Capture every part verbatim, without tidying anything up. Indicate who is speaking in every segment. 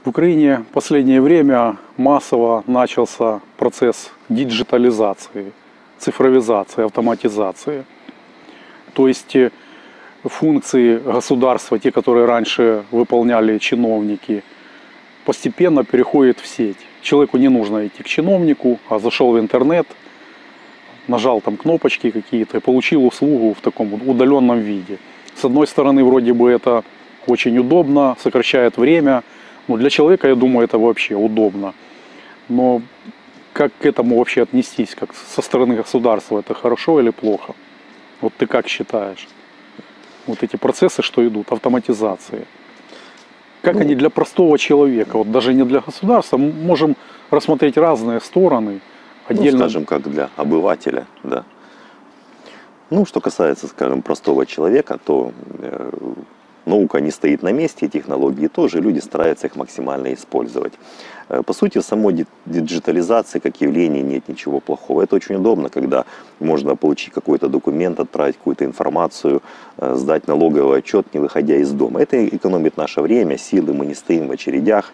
Speaker 1: В Украине в последнее время массово начался процесс диджитализации, цифровизации, автоматизации. То есть функции государства, те, которые раньше выполняли чиновники, постепенно переходят в сеть. Человеку не нужно идти к чиновнику, а зашел в интернет, нажал там кнопочки какие-то и получил услугу в таком удаленном виде. С одной стороны, вроде бы это очень удобно, сокращает время. Но для человека, я думаю, это вообще удобно. Но как к этому вообще отнестись? Как со стороны государства, это хорошо или плохо? Вот ты как считаешь? Вот эти процессы, что идут, автоматизации. Как ну, они для простого человека, вот даже не для государства, мы можем рассмотреть разные стороны. Отдельно...
Speaker 2: Ну, скажем, как для обывателя, да. Ну, что касается, скажем, простого человека, то э, наука не стоит на месте, и технологии тоже, люди стараются их максимально использовать. Э, по сути, в самой диджитализации как явлении нет ничего плохого. Это очень удобно, когда можно получить какой-то документ, отправить какую-то информацию, э, сдать налоговый отчет, не выходя из дома. Это экономит наше время, силы, мы не стоим в очередях.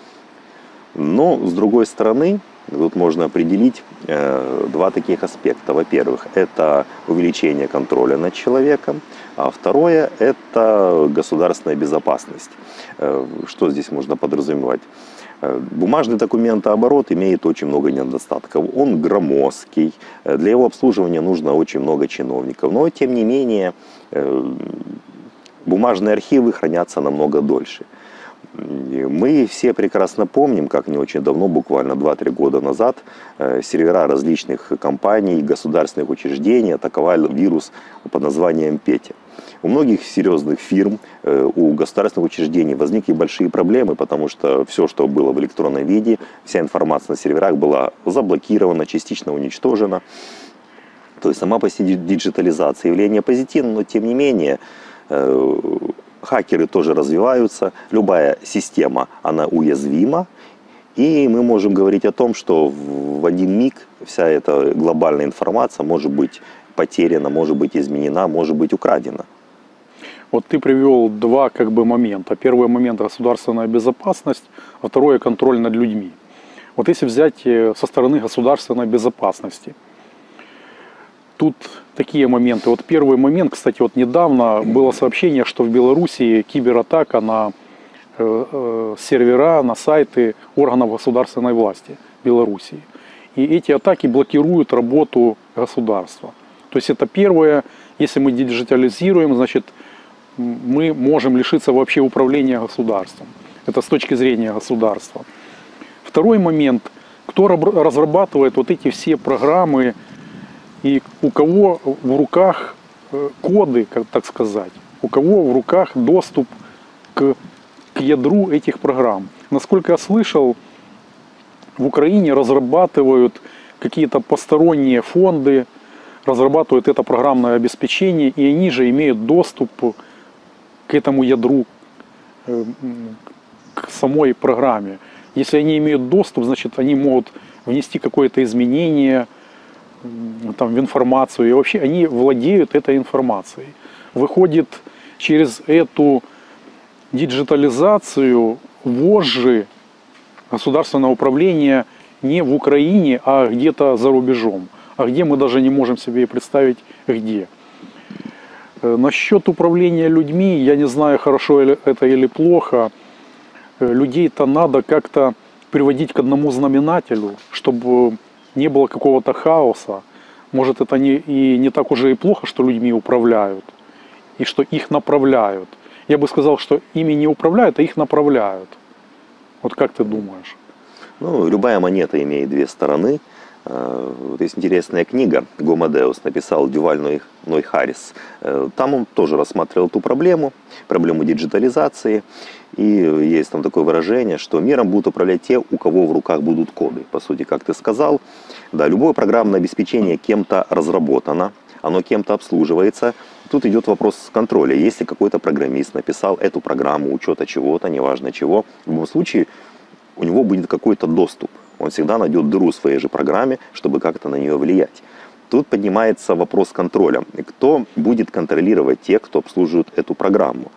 Speaker 2: Но, с другой стороны, тут можно определить э, два таких аспекта. Во-первых, это увеличение контроля над человеком, а второе – это государственная безопасность. Э, что здесь можно подразумевать? Э, бумажный документооборот имеет очень много недостатков. Он громоздкий, для его обслуживания нужно очень много чиновников. Но, тем не менее, э, бумажные архивы хранятся намного дольше. Мы все прекрасно помним, как не очень давно, буквально два-три года назад, сервера различных компаний, государственных учреждений атаковал вирус под названием Петя. У многих серьезных фирм, у государственных учреждений возникли большие проблемы, потому что все, что было в электронном виде, вся информация на серверах была заблокирована, частично уничтожена. То есть сама по себе диджитализация явление позитивное, но тем не менее... Хакеры тоже развиваются, любая система, она уязвима, и мы можем говорить о том, что в один миг вся эта глобальная информация может быть потеряна, может быть изменена, может быть украдена.
Speaker 1: Вот ты привел два как бы момента. Первый момент – государственная безопасность, а второй – контроль над людьми. Вот если взять со стороны государственной безопасности, тут такие моменты. Вот первый момент, кстати, вот недавно было сообщение, что в Белоруссии кибератака на э, э, сервера, на сайты органов государственной власти Белоруссии. И эти атаки блокируют работу государства. То есть это первое, если мы диджитализируем, значит, мы можем лишиться вообще управления государством. Это с точки зрения государства. Второй момент, кто разрабатывает вот эти все программы, и у кого в руках коды, как так сказать, у кого в руках доступ к, к ядру этих программ. Насколько я слышал, в Украине разрабатывают какие-то посторонние фонды, разрабатывают это программное обеспечение, и они же имеют доступ к этому ядру, к самой программе. Если они имеют доступ, значит, они могут внести какое-то изменение там, в информацию, и вообще они владеют этой информацией. Выходит, через эту диджитализацию вожжи государственного управления не в Украине, а где-то за рубежом. А где мы даже не можем себе представить, где. Насчет управления людьми, я не знаю, хорошо это или плохо, людей-то надо как-то приводить к одному знаменателю, чтобы не было какого-то хаоса. Может, это не, и не так уже и плохо, что людьми управляют, и что их направляют. Я бы сказал, что ими не управляют, а их направляют. Вот как ты думаешь?
Speaker 2: Ну, любая монета имеет две стороны. Вот есть интересная книга, Гомо Деус написал Дюваль Ной Харрис. Там он тоже рассматривал эту проблему, проблему диджитализации. И есть там такое выражение, что миром будут управлять те, у кого в руках будут коды. По сути, как ты сказал, да, любое программное обеспечение кем-то разработано, оно кем-то обслуживается. Тут идет вопрос контроля. Если какой-то программист написал эту программу учета чего-то, неважно чего, в любом случае у него будет какой-то доступ. Он всегда найдет дыру в своей же программе, чтобы как-то на нее влиять. Тут поднимается вопрос контроля. Кто будет контролировать тех, кто обслуживает эту программу?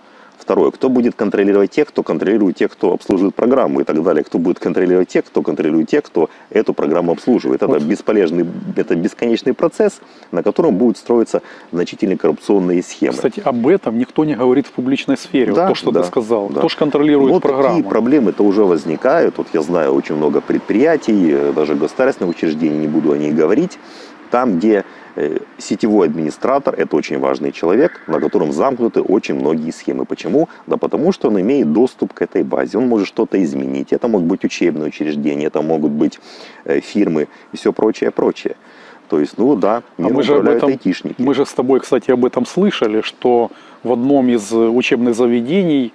Speaker 2: Второе, кто будет контролировать тех, кто контролирует тех, кто обслуживает программу и так далее. Кто будет контролировать тех, кто контролирует тех, кто эту программу обслуживает. Это бесполезный, это бесконечный процесс, на котором будут строиться значительные коррупционные схемы.
Speaker 1: Кстати, об этом никто не говорит в публичной сфере.
Speaker 2: Да,
Speaker 1: вот то, что
Speaker 2: да,
Speaker 1: ты сказал.
Speaker 2: да.
Speaker 1: Кто же контролирует
Speaker 2: вот
Speaker 1: программу?
Speaker 2: Такие проблемы-то уже возникают. Вот я знаю очень много предприятий, даже государственных учреждений, не буду о них говорить, там, где сетевой администратор – это очень важный человек, на котором замкнуты очень многие схемы. Почему? Да потому что он имеет доступ к этой базе, он может что-то изменить. Это могут быть учебные учреждения, это могут быть фирмы и все прочее, прочее. То есть, ну да,
Speaker 1: а мы же об этом,
Speaker 2: айтишники.
Speaker 1: Мы же с тобой, кстати, об этом слышали, что в одном из учебных заведений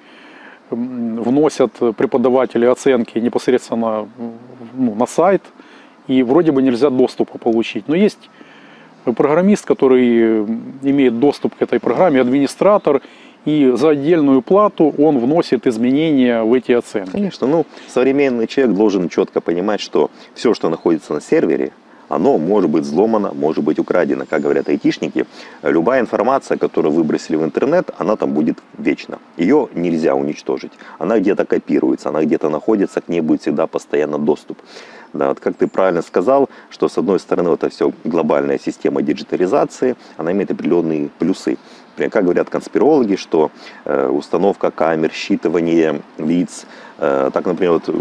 Speaker 1: вносят преподаватели оценки непосредственно ну, на сайт, и вроде бы нельзя доступа получить. Но есть программист, который имеет доступ к этой программе, администратор, и за отдельную плату он вносит изменения в эти оценки.
Speaker 2: Конечно, ну, современный человек должен четко понимать, что все, что находится на сервере, оно может быть взломано, может быть украдено. Как говорят айтишники, любая информация, которую выбросили в интернет, она там будет вечно. Ее нельзя уничтожить. Она где-то копируется, она где-то находится, к ней будет всегда постоянно доступ. Да, вот как ты правильно сказал, что с одной стороны вот эта все глобальная система диджитализации, она имеет определенные плюсы. Как говорят конспирологи, что э, установка камер, считывание лиц, э, так, например, вот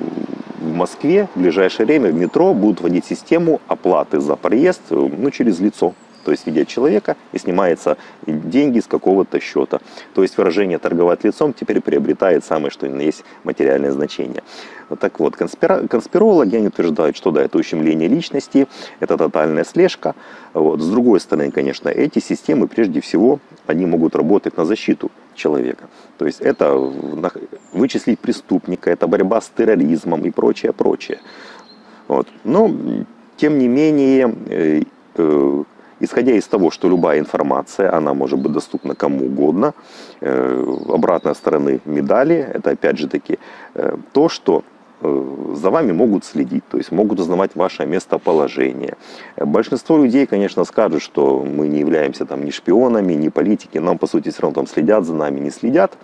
Speaker 2: в Москве в ближайшее время в метро будут вводить систему оплаты за проезд ну, через лицо. То есть видя человека и снимается деньги с какого-то счета. То есть выражение «торговать лицом» теперь приобретает самое, что ни на есть материальное значение. Вот так вот, конспира... конспирологи они утверждают, что да, это ущемление личности, это тотальная слежка. Вот. С другой стороны, конечно, эти системы, прежде всего, они могут работать на защиту человека. То есть это вычислить преступника, это борьба с терроризмом и прочее, прочее. Вот. Но, тем не менее, э, э, исходя из того, что любая информация, она может быть доступна кому угодно, э, обратная сторона медали, это опять же таки э, то, что э, за вами могут следить, то есть могут узнавать ваше местоположение. Большинство людей, конечно, скажут, что мы не являемся там ни шпионами, ни политики, нам по сути все равно там следят за нами, не следят.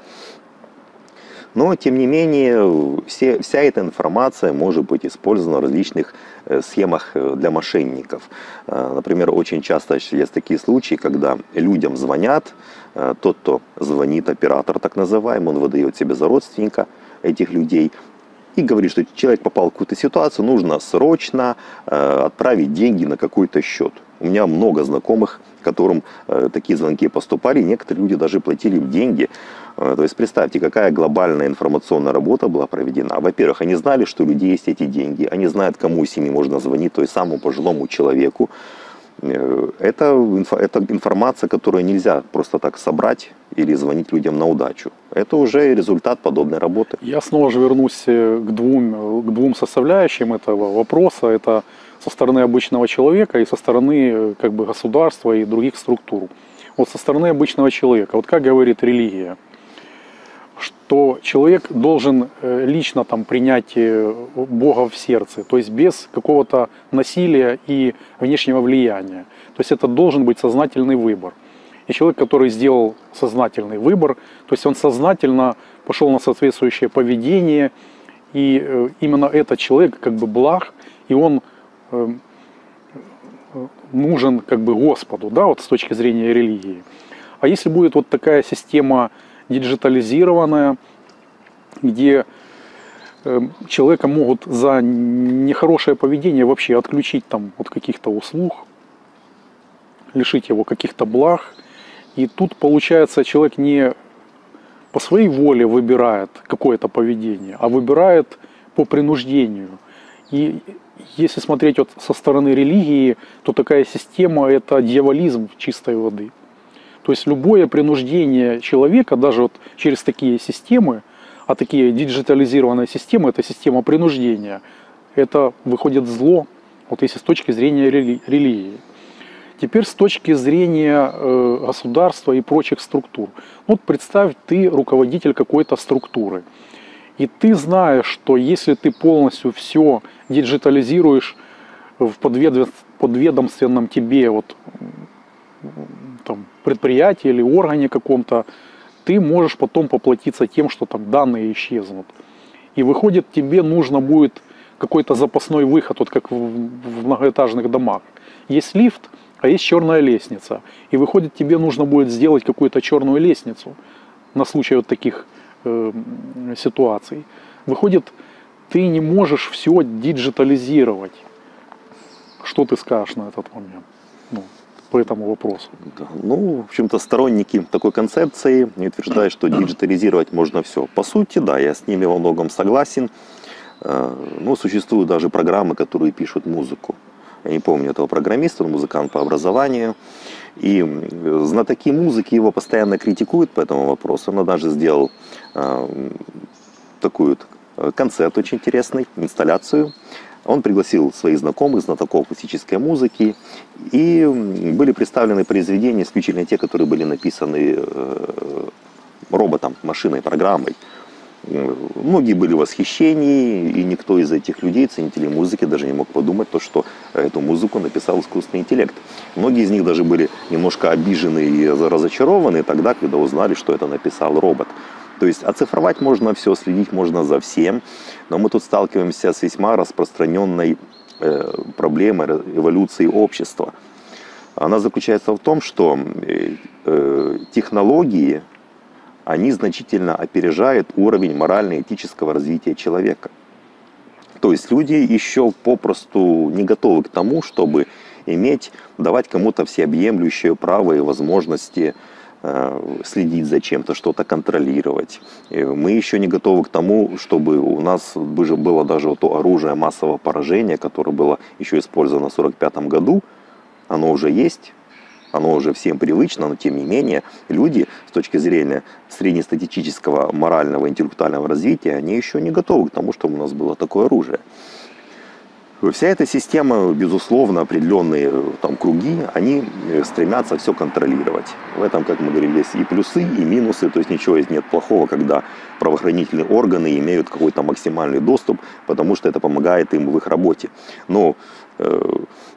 Speaker 2: Но, тем не менее, все, вся эта информация может быть использована в различных э, схемах для мошенников. Э, например, очень часто есть такие случаи, когда людям звонят, э, тот, кто звонит, оператор так называемый, он выдает себя за родственника этих людей и говорит, что человек попал в какую-то ситуацию, нужно срочно э, отправить деньги на какой-то счет. У меня много знакомых, которым э, такие звонки поступали, некоторые люди даже платили им деньги. Э, то есть представьте, какая глобальная информационная работа была проведена. Во-первых, они знали, что у людей есть эти деньги, они знают, кому из семьи можно звонить, то есть самому пожилому человеку. Э, это, это информация, которую нельзя просто так собрать или звонить людям на удачу. Это уже результат подобной работы.
Speaker 1: Я снова же вернусь к двум, к двум составляющим этого вопроса. Это со стороны обычного человека и со стороны как бы, государства и других структур. Вот со стороны обычного человека, вот как говорит религия, что человек должен лично там, принять Бога в сердце, то есть без какого-то насилия и внешнего влияния. То есть это должен быть сознательный выбор. И человек, который сделал сознательный выбор, то есть он сознательно пошел на соответствующее поведение, и именно этот человек как бы благ, и он нужен как бы Господу, да, вот с точки зрения религии. А если будет вот такая система диджитализированная, где человека могут за нехорошее поведение вообще отключить там от каких-то услуг, лишить его каких-то благ, и тут получается человек не по своей воле выбирает какое-то поведение, а выбирает по принуждению. И если смотреть вот со стороны религии, то такая система – это дьяволизм чистой воды. То есть любое принуждение человека, даже вот через такие системы, а такие диджитализированные системы – это система принуждения, это выходит зло, вот если с точки зрения религии. Теперь с точки зрения э, государства и прочих структур. Вот представь, ты руководитель какой-то структуры. И ты знаешь, что если ты полностью все диджитализируешь в подведомственном тебе вот, там, предприятии или органе каком-то, ты можешь потом поплатиться тем, что там данные исчезнут. И выходит, тебе нужно будет какой-то запасной выход, вот как в, в многоэтажных домах. Есть лифт, а есть черная лестница. И выходит, тебе нужно будет сделать какую-то черную лестницу на случай вот таких э, ситуаций. Выходит, ты не можешь все диджитализировать. Что ты скажешь на этот момент? Ну, по этому вопросу.
Speaker 2: Да, ну, в общем-то, сторонники такой концепции утверждают, что диджитализировать можно все. По сути, да, я с ними во многом согласен. Ну, существуют даже программы, которые пишут музыку. Я не помню этого программиста, он музыкант по образованию. И знатоки музыки его постоянно критикуют по этому вопросу. Он даже сделал такую концерт очень интересный, инсталляцию. Он пригласил своих знакомых, знатоков классической музыки, и были представлены произведения, исключительно те, которые были написаны роботом, машиной, программой. Многие были в восхищении, и никто из этих людей, ценителей музыки, даже не мог подумать, то, что эту музыку написал искусственный интеллект. Многие из них даже были немножко обижены и разочарованы тогда, когда узнали, что это написал робот. То есть оцифровать можно все, следить можно за всем, но мы тут сталкиваемся с весьма распространенной э, проблемой эволюции общества. Она заключается в том, что э, технологии, они значительно опережают уровень морально-этического развития человека. То есть люди еще попросту не готовы к тому, чтобы иметь, давать кому-то всеобъемлющее право и возможности следить за чем-то, что-то контролировать. Мы еще не готовы к тому, чтобы у нас было даже то оружие массового поражения, которое было еще использовано в сорок пятом году. Оно уже есть, оно уже всем привычно, но тем не менее люди с точки зрения среднестатистического морального, интеллектуального развития, они еще не готовы к тому, чтобы у нас было такое оружие. Вся эта система, безусловно, определенные там круги, они стремятся все контролировать. В этом, как мы говорили, есть и плюсы, и минусы, то есть ничего нет плохого, когда правоохранительные органы имеют какой-то максимальный доступ, потому что это помогает им в их работе. Но, э,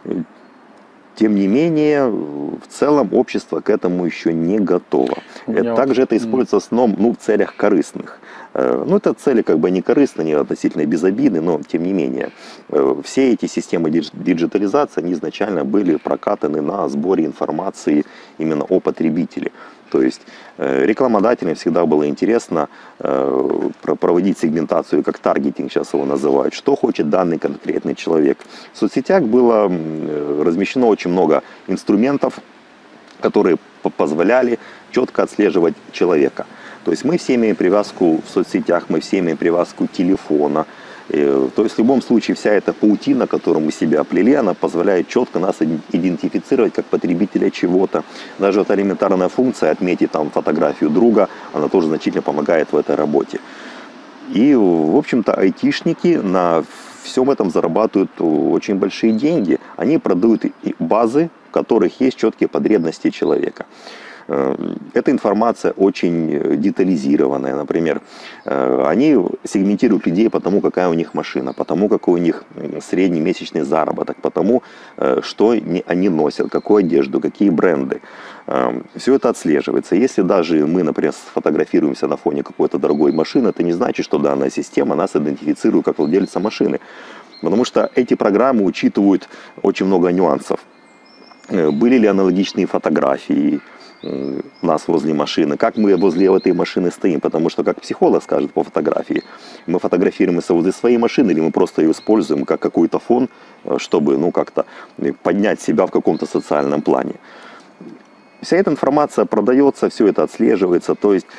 Speaker 2: тем не менее, в целом общество к этому еще не готово.
Speaker 1: Меня...
Speaker 2: Также это используется в основном ну, в целях корыстных. Ну, это цели как бы не корыстные, они относительно безобидны, но тем не менее. Все эти системы диджитализации, они изначально были прокатаны на сборе информации именно о потребителе. То есть рекламодателям всегда было интересно проводить сегментацию, как таргетинг сейчас его называют, что хочет данный конкретный человек. В соцсетях было размещено очень много инструментов, которые позволяли четко отслеживать человека. То есть мы все имеем привязку в соцсетях, мы все имеем привязку телефона. То есть в любом случае вся эта паутина, которую мы себе оплели, она позволяет четко нас идентифицировать как потребителя чего-то. Даже эта элементарная функция отметить там фотографию друга, она тоже значительно помогает в этой работе. И, в общем-то, айтишники на всем этом зарабатывают очень большие деньги. Они продают базы, в которых есть четкие потребности человека. Эта информация очень детализированная. Например, они сегментируют людей по тому, какая у них машина, по тому, какой у них средний месячный заработок, по тому, что они носят, какую одежду, какие бренды. Все это отслеживается. Если даже мы, например, сфотографируемся на фоне какой-то дорогой машины, это не значит, что данная система нас идентифицирует как владельца машины. Потому что эти программы учитывают очень много нюансов. Были ли аналогичные фотографии нас возле машины, как мы возле этой машины стоим, потому что, как психолог скажет по фотографии, мы фотографируемся возле своей машины или мы просто ее используем как какой-то фон, чтобы ну, как-то поднять себя в каком-то социальном плане. Вся эта информация продается, все это отслеживается, то есть,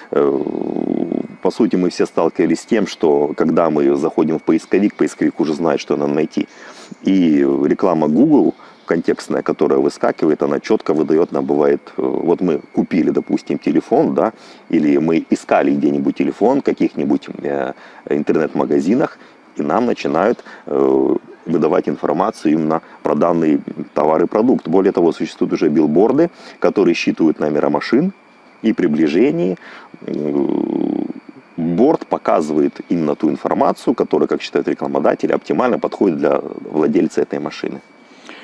Speaker 2: по сути, мы все сталкивались с тем, что когда мы заходим в поисковик, поисковик уже знает, что нам найти. И реклама Google, контекстная, которая выскакивает, она четко выдает нам, бывает, вот мы купили, допустим, телефон, да, или мы искали где-нибудь телефон в каких-нибудь э, интернет-магазинах, и нам начинают э, выдавать информацию именно про данный товар и продукт. Более того, существуют уже билборды, которые считывают номера машин, и при приближении э, борд показывает именно ту информацию, которая, как считают рекламодатели, оптимально подходит для владельца этой машины.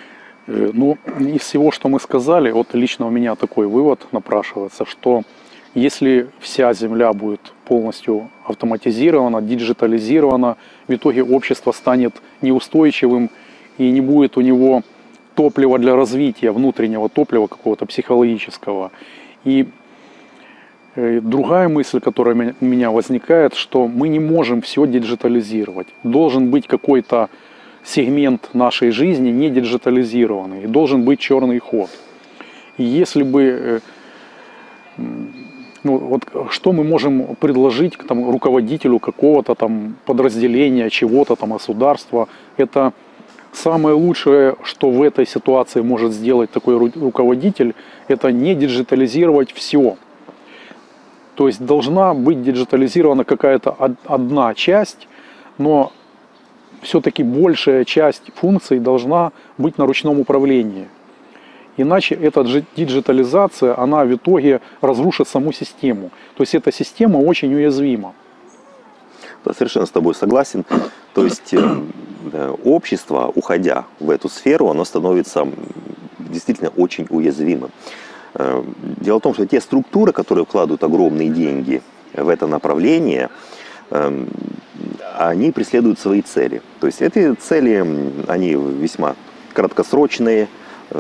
Speaker 1: Ну, из всего, что мы сказали, вот лично у меня такой вывод напрашивается, что Если вся Земля будет полностью автоматизирована, диджитализирована, в итоге общество станет неустойчивым и не будет у него топлива для развития, внутреннего топлива какого-то психологического. И другая мысль, которая у меня возникает, что мы не можем все диджитализировать. Должен быть какой-то сегмент нашей жизни не диджитализированный, должен быть черный ход. И если бы, ну, вот что мы можем предложить к там, руководителю какого-то там подразделения, чего-то там государства, это самое лучшее, что в этой ситуации может сделать такой руководитель, это не диджитализировать все. То есть должна быть диджитализирована какая-то одна часть, но все-таки большая часть функций должна быть на ручном управлении. Иначе эта диджитализация, она в итоге разрушит саму систему. То есть эта система очень уязвима.
Speaker 2: Да, совершенно с тобой согласен. То есть э, общество, уходя в эту сферу, оно становится действительно очень уязвимым. Э, дело в том, что те структуры, которые вкладывают огромные деньги в это направление, э, они преследуют свои цели. То есть эти цели, они весьма краткосрочные,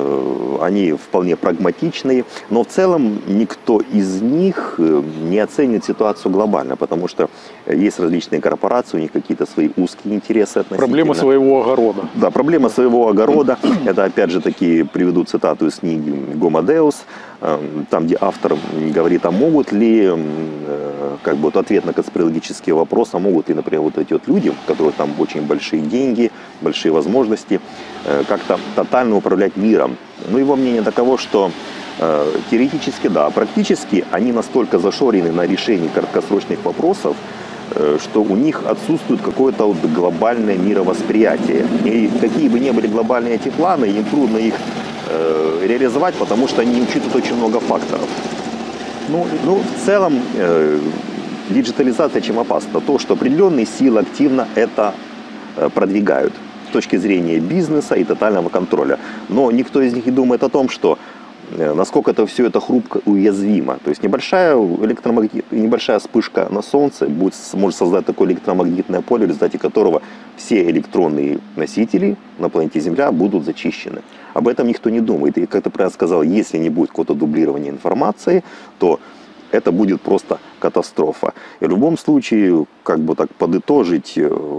Speaker 2: они вполне прагматичные, но в целом никто из них не оценит ситуацию глобально, потому что есть различные корпорации, у них какие-то свои узкие интересы относительно.
Speaker 1: Проблема своего огорода.
Speaker 2: Да, проблема своего огорода. Это опять же таки приведу цитату из книги Homo Deus, там, где автор говорит, а могут ли, как бы вот ответ на конспирологический вопрос, а могут ли, например, вот эти вот люди, у которых там очень большие деньги, большие возможности, как-то тотально управлять миром. Ну, его мнение таково, что э, теоретически да, практически они настолько зашорены на решении краткосрочных вопросов, э, что у них отсутствует какое-то вот глобальное мировосприятие. И какие бы ни были глобальные эти планы, им трудно их э, реализовать, потому что они учитывают очень много факторов. Ну, ну в целом, э, диджитализация чем опасна? То, что определенные силы активно это э, продвигают с точки зрения бизнеса и тотального контроля. Но никто из них не думает о том, что насколько это все это хрупко и уязвимо. То есть небольшая, электромагнит, небольшая вспышка на Солнце будет, может создать такое электромагнитное поле, в результате которого все электронные носители на планете Земля будут зачищены. Об этом никто не думает. И, как ты правильно сказал, если не будет какого-то дублирования информации, то это будет просто катастрофа. И в любом случае, как бы так подытожить,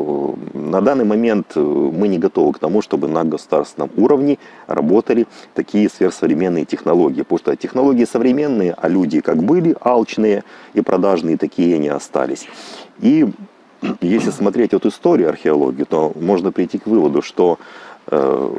Speaker 2: на данный момент мы не готовы к тому, чтобы на государственном уровне работали такие сверхсовременные технологии. Потому что технологии современные, а люди как были алчные и продажные, такие они остались. И если смотреть вот историю археологии, то можно прийти к выводу, что э,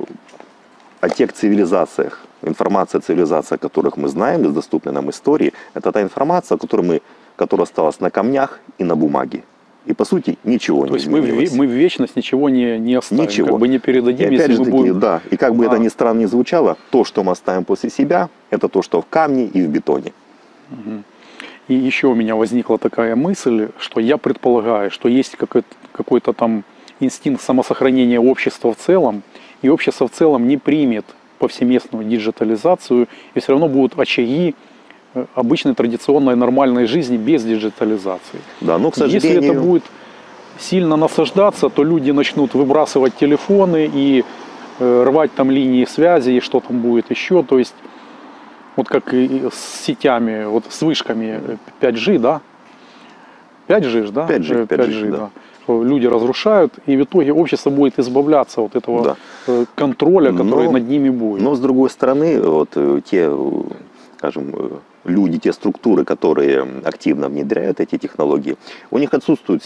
Speaker 2: о тех цивилизациях, информация о цивилизациях, о которых мы знаем из доступной нам истории, это та информация, которую мы, которая осталась на камнях и на бумаге. И по сути ничего
Speaker 1: То
Speaker 2: не
Speaker 1: есть мы
Speaker 2: изменилось.
Speaker 1: В, мы в вечность ничего не, не оставим,
Speaker 2: ничего.
Speaker 1: Как бы не передадим,
Speaker 2: и опять
Speaker 1: если
Speaker 2: же
Speaker 1: мы
Speaker 2: таки,
Speaker 1: будем...
Speaker 2: да, и как бы
Speaker 1: а.
Speaker 2: это ни странно ни звучало, то, что мы оставим после себя, это то, что в камне и в бетоне.
Speaker 1: Угу. И еще у меня возникла такая мысль, что я предполагаю, что есть какой-то, какой-то там инстинкт самосохранения общества в целом, и общество в целом не примет повсеместную диджитализацию, и все равно будут очаги обычной традиционной нормальной жизни без диджитализации.
Speaker 2: Да, но, к сожалению...
Speaker 1: Если это будет сильно насаждаться, то люди начнут выбрасывать телефоны и э, рвать там линии связи, и что там будет еще. То есть, вот как и с сетями, вот с вышками пять джи, да? пять джи, да?
Speaker 2: пять джи, пять джи, да.
Speaker 1: да. Люди разрушают, и в итоге общество будет избавляться от этого да. контроля, который но, над ними будет.
Speaker 2: Но с другой стороны, вот те, скажем, люди, те структуры, которые активно внедряют эти технологии, у них отсутствует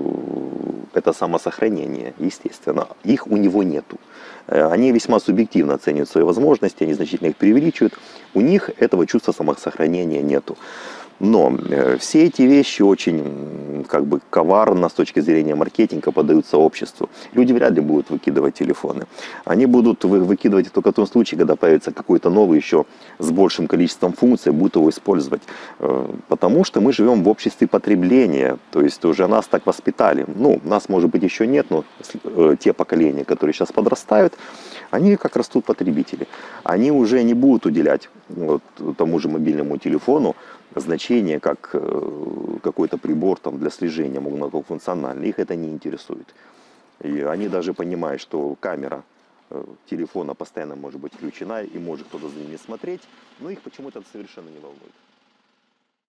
Speaker 2: это самосохранение, естественно. Их у него нету. Они весьма субъективно оценивают свои возможности, они значительно их преувеличивают. У них этого чувства самосохранения нету. Но э, все эти вещи очень как бы коварно с точки зрения маркетинга подаются обществу. Люди вряд ли будут выкидывать телефоны. Они будут вы, выкидывать только в том случае, когда появится какой-то новый еще с большим количеством функций, будут его использовать. Э, потому что мы живем в обществе потребления. То есть уже нас так воспитали. Ну, нас может быть еще нет, но э, те поколения, которые сейчас подрастают, Они как растут потребители. Они уже не будут уделять вот, тому же мобильному телефону значение как э, какой-то прибор там, для слежения многофункциональный. Их это не интересует. И они даже понимают, что камера э, телефона постоянно может быть включена и может кто-то за ними смотреть, но их почему-то это совершенно не волнует.